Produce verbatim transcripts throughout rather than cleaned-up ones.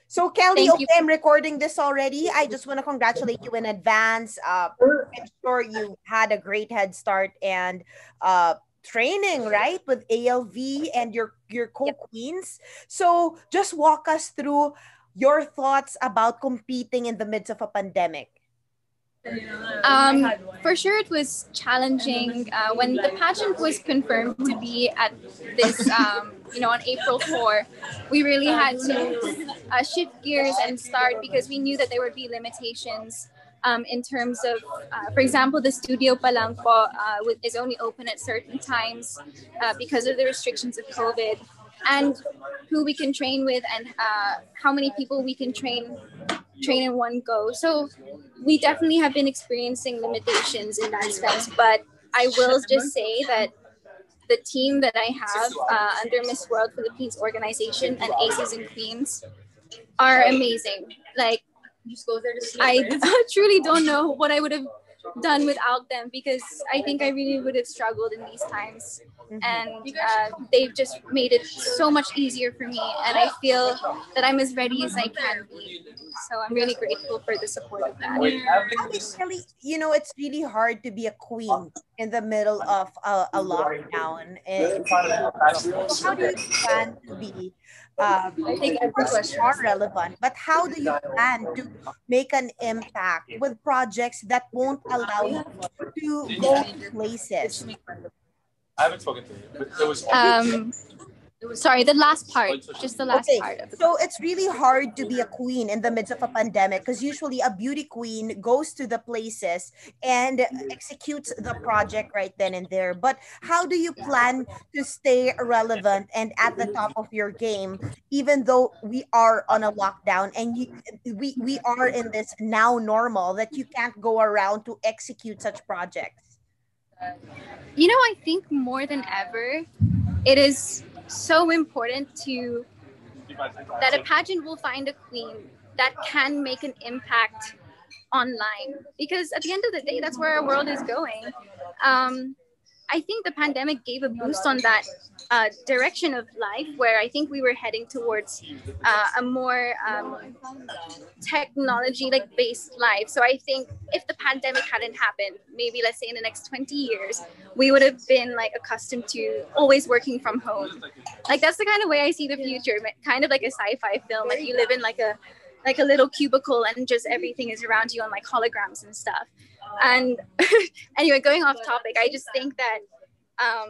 So Kelly, Thank you. okay, I'm recording this already. I just want to congratulate you in advance. Uh, I'm sure you had a great head start and uh, training, right, with A L V and your your Yep. co-queens. So just walk us through your thoughts about competing in the midst of a pandemic. Um, for sure, it was challenging uh, when the pageant was confirmed to be at this, um, you know, on April fourth. We really had to uh, shift gears and start because we knew that there would be limitations um, in terms of, uh, for example, the studio palang po uh, is only open at certain times uh, because of the restrictions of COVID, and who we can train with and uh, how many people we can train train in one go. So we definitely have been experiencing limitations in that sense. But I will just say that the team that I have uh, under Miss World Philippines organization and Aces and Queens are amazing. Like, I truly don't know what I would have done without them because I think I really would have struggled in these times. Mhm. And uh, they've just made it so much easier for me. And I feel that I'm as ready as I can be. So I'm really grateful for the support of that. Kelly, Kelly, you know, it's really hard to be a queen in the middle of a, a lockdown. And so how do you plan to be, um, of course, you are relevant, but how do you plan to make an impact with projects that won't allow you to go to places? I haven't spoken to you, but it was Um, sorry, the last part, just the last Okay, part of the so it's really hard to be a queen in the midst of a pandemic because usually a beauty queen goes to the places and executes the project right then and there. But how do you plan to stay relevant and at the top of your game, even though we are on a lockdown and you, we we are in this now normal that you can't go around to execute such projects? You know, I think more than ever, it is so important to that a pageant will find a queen that can make an impact online because at the end of the day, that's where our world is going. Um, I think the pandemic gave a boost on that uh, direction of life where I think we were heading towards uh, a more um, technology like based life. So I think if the pandemic hadn't happened, maybe let's say in the next twenty years, we would have been like accustomed to always working from home. Like that's the kind of way I see the future, kind of like a sci-fi film. Like you live in like a like a little cubicle and just everything is around you on like holograms and stuff. And anyway, going off topic, I just think that um,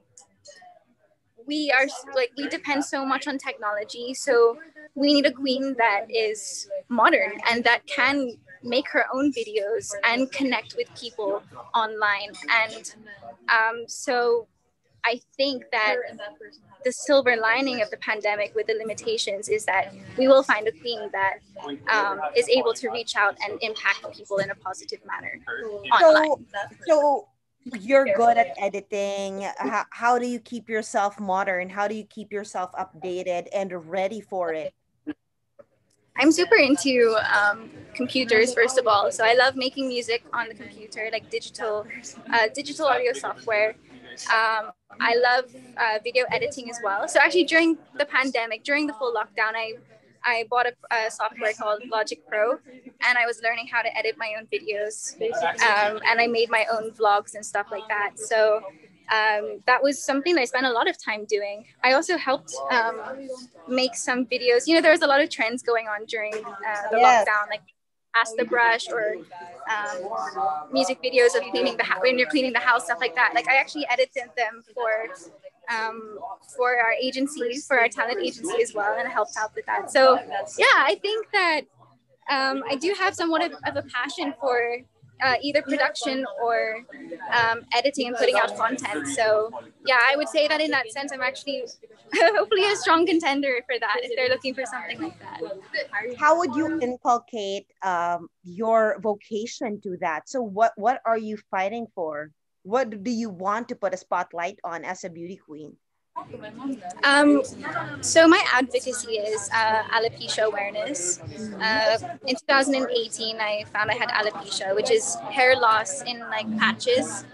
we are like we depend so much on technology, so we need a queen that is modern and that can make her own videos and connect with people online. And um, so I think that the silver lining of the pandemic with the limitations is that we will find a queen that um, is able to reach out and impact people in a positive manner online. So, so you're good at editing. How, how do you keep yourself modern? How do you keep yourself updated and ready for it? I'm super into um, computers, first of all. So I love making music on the computer, like digital, uh, digital audio software. Um, I love uh, video editing as well. So actually, during the pandemic, during the full lockdown, I I bought a, a software called Logic Pro, and I was learning how to edit my own videos, um, and I made my own vlogs and stuff like that. So um, that was something that I spent a lot of time doing. I also helped um, make some videos. You know, there was a lot of trends going on during uh, the Yes. lockdown, like Ask the Brush or um, music videos of cleaning the house when you're cleaning the house, stuff like that. Like I actually edited them for um, for our agency, for our talent agency as well, and I helped out with that. So yeah, I think that um, I do have somewhat of, of a passion for uh, either production or um, editing and putting out content. So yeah, I would say that in that sense, I'm actually hopefully a strong contender for that if they're looking for something like that. How would you inculcate um, your vocation to that? So what what are you fighting for? What do you want to put a spotlight on as a beauty queen? Um, so my advocacy is uh, alopecia awareness. Uh, in two thousand eighteen, I found I had alopecia, which is hair loss in like patches.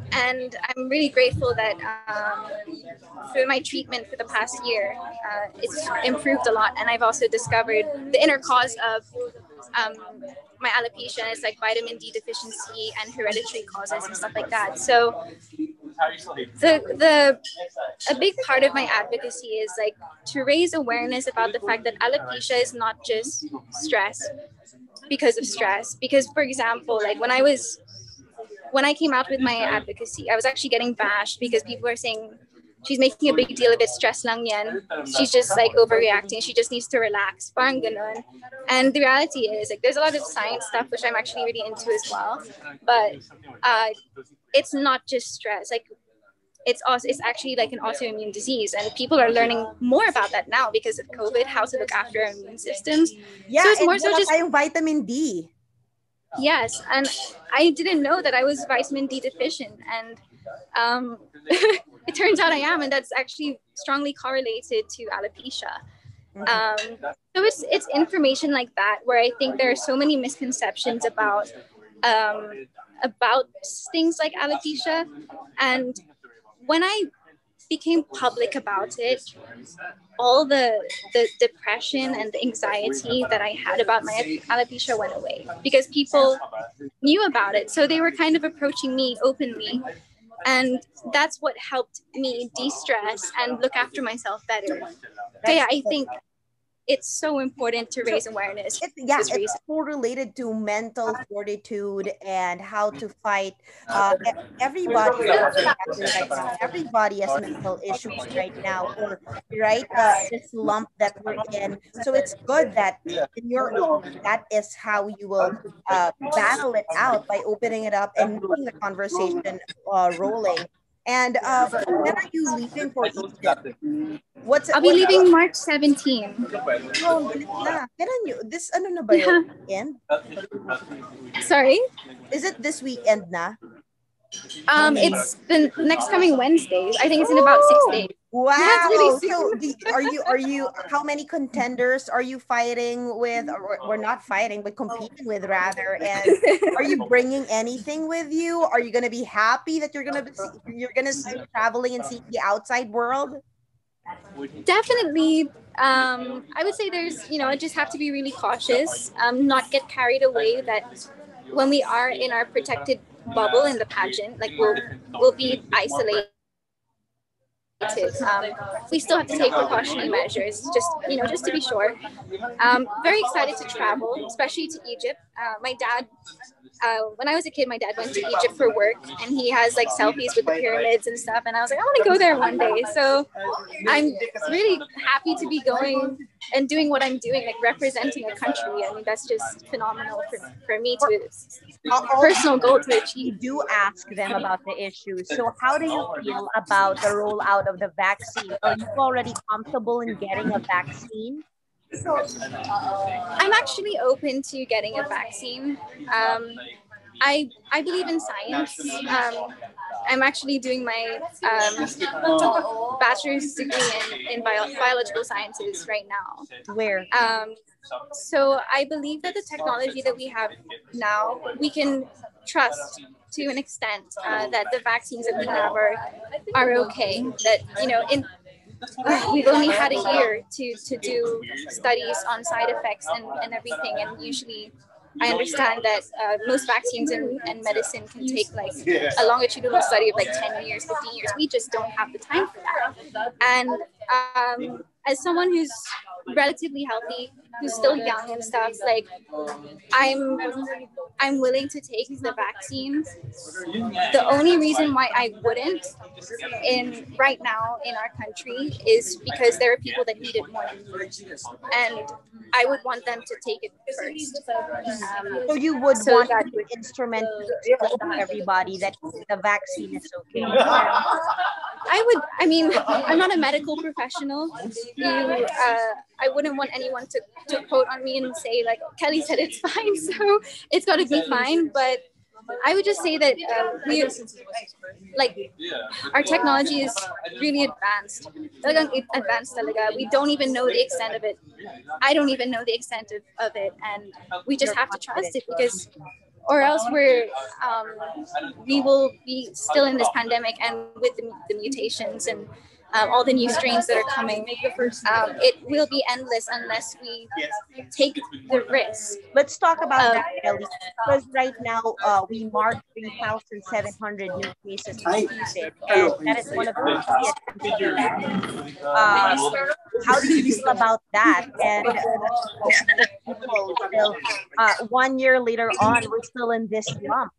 and I'm really grateful that um, through my treatment for the past year, uh, it's improved a lot. And I've also discovered the inner cause of um, my alopecia. It's like vitamin D deficiency and hereditary causes and stuff like that. So the the a big part of my advocacy is like to raise awareness about the fact that alopecia is not just stress because of stress. Because, for example, like when I was when I came out with my advocacy, I was actually getting bashed because people were saying she's making a big deal of it, stress lang yan. She's just like overreacting. She just needs to relax. Parang ganun. And the reality is like there's a lot of science stuff which I'm actually really into as well. But uh, it's not just stress. Like it's also it's actually like an autoimmune disease, and people are learning more about that now because of COVID, how to look after our immune systems. Yeah, so it's and more so just vitamin D. Yes, and I didn't know that I was vitamin D deficient, and um, it turns out I am, and that's actually strongly correlated to alopecia. Um, so it's it's information like that where I think there are so many misconceptions about um, about things like alopecia, and when I became public about it, all the the depression and the anxiety that I had about my alopecia went away because people knew about it. So they were kind of approaching me openly. And that's what helped me de-stress and look after myself better. So yeah, I think it's so important to raise awareness. It, yeah, it's reason. so related to mental fortitude and how to fight. Uh, everybody, right now, everybody has mental issues right now, or right, uh, this lump that we're in. So it's good that in your that is how you will uh, battle it out by opening it up and making the conversation uh, rolling. And uh, when are you leaving for Egypt? What's I'll be what's leaving March seventeenth. Oh, na. Kailan nyo? This ano na ba yun? Weekend? Sorry? Is it this weekend na? Um, it's the next coming Wednesdays. I think it's in about six days. Wow. Really so the, are you are you how many contenders are you fighting with, or we're not fighting but competing with rather, and are you bringing anything with you? Are you going to be happy that you're going to be you're going to start traveling and see the outside world? Definitely. um I would say there's, you know, I just have to be really cautious, um not get carried away that when we are in our protected bubble in the pageant, like we'll we'll be isolated. Um, we still have to take precautionary measures, just you know, just to be sure. Um, very excited to travel, especially to Egypt. Uh, my dad, uh, when I was a kid, my dad went to Egypt for work, and he has like selfies with the pyramids and stuff. And I was like, I want to go there one day. So I'm really happy to be going and doing what I'm doing, like representing a country. I mean, that's just phenomenal for, for me to personal goal to achieve. You do ask them about the issues. So how do you feel about the rollout of the vaccine? Are you already comfortable in getting a vaccine? I'm actually open to getting a vaccine. Um, I I believe in science. Um, I'm actually doing my um, bachelor's degree in, in bio, biological sciences right now. Where? Um, so I believe that the technology that we have now, we can trust to an extent uh, that the vaccines that we have are, are okay. That, you know, in we've only had a year to, to do studies on side effects and, and everything. And usually I understand that uh, most vaccines and, and medicine can take like a longitudinal study of like ten years, fifteen years. We just don't have the time for that. And um, as someone who's relatively healthy, who's still young and stuff, like I'm I'm willing to take the vaccine. The only reason why I wouldn't in right now in our country is because there are people that need it more than me. And I would want them to take it first. Um, so you would so want that to instrument to everybody that the vaccine is okay. I would, I mean, I'm not a medical professional. You, uh, I wouldn't want anyone to, to quote on me and say like, Kelly said it's fine, so it's got to be fine. But I would just say that uh, we, like, our technology is really advanced. Talagang advanced talaga. We don't even know the extent of it. I don't even know the extent of, of it. And we just have to trust it because or else we're um, we will be still in this pandemic, and with the, the mutations and um, all the new strains that are coming, um, it will be endless unless we take the risk. Let's talk about Um, that, Kelly. Because right now, uh, we marked three thousand seven hundred new cases of COVID, and that is one of the highest. Uh, how do you feel about that? And uh, people still, uh, one year later on, we're still in this slump.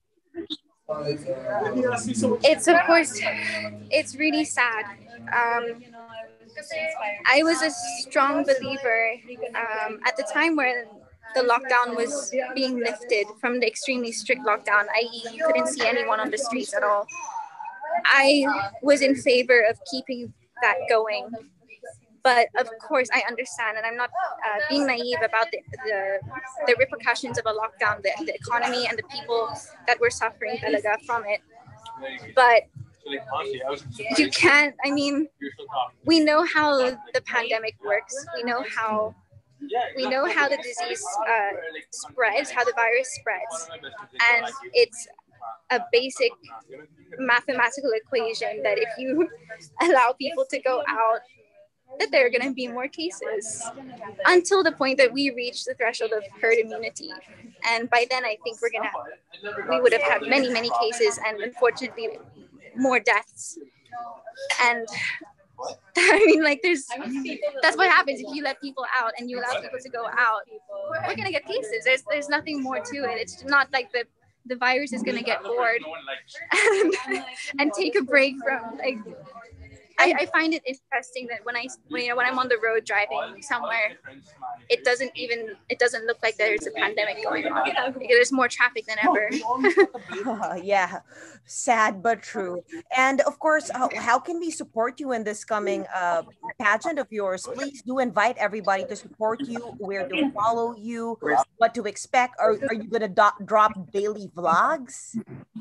It's of course, it's really sad. Um, I was a strong believer um, at the time when the lockdown was being lifted from the extremely strict lockdown, that is you couldn't see anyone on the streets at all. I was in favor of keeping that going. But of course, I understand, and I'm not uh, being naive about the, the the repercussions of a lockdown, the, the economy, and the people that were suffering talaga from it. But you can't, I mean, we know how the pandemic works. We know how we know how the disease uh, spreads, how the virus spreads, and it's a basic mathematical equation that if you allow people to go out, that there are going to be more cases until the point that we reach the threshold of herd immunity. And by then, I think we're going to, we would have had many, many cases and unfortunately more deaths. And I mean, like, there's, that's what happens if you let people out and you allow people to go out. We're going to get cases. There's, there's nothing more to it. It's not like the, the virus is going to get bored and, and take a break from, like, I, I find it interesting that when I, when, you know, when I'm on the road driving somewhere, it doesn't even, it doesn't look like there's a pandemic going on. Because there's more traffic than ever. Uh, yeah, sad but true. And of course, uh, how can we support you in this coming uh, pageant of yours? Please do invite everybody to support you, where to follow you, what to expect. Are, are you going to do- drop daily vlogs?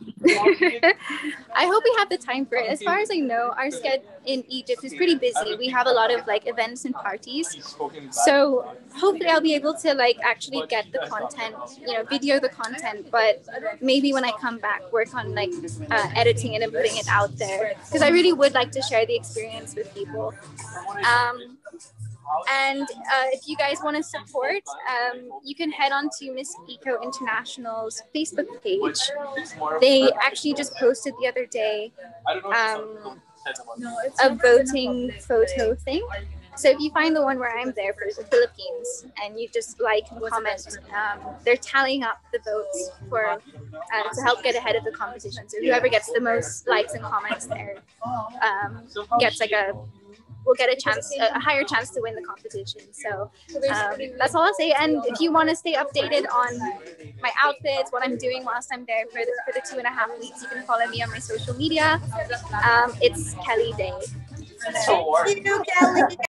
I hope we have the time for it. As far as I know, our schedule in Egypt is pretty busy. We have a lot of like events and parties. So hopefully I'll be able to like actually get the content, you know, video the content, but maybe when I come back, work on like uh, editing it and putting it out there. Because I really would like to share the experience with people. Um, And uh, if you guys want to support, um, you can head on to Miss Eco International's Facebook page. They actually just posted the other day um, a voting photo thing. So if you find the one where I'm there for the Philippines and you just like and comment, um, they're tallying up the votes for uh, to help get ahead of the competition. So whoever gets the most likes and comments there um, gets like a will get a chance, a higher chance to win the competition. So um, that's all I'll say. And if you want to stay updated on my outfits, what I'm doing whilst I'm there for the, for the two and a half weeks, you can follow me on my social media. Um, it's Kelly Day. Thank you, Kelly.